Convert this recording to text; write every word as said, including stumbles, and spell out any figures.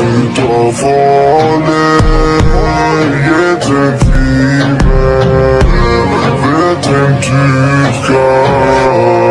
sitter farlig. Jetzt sind viele, wird im Tiefgang.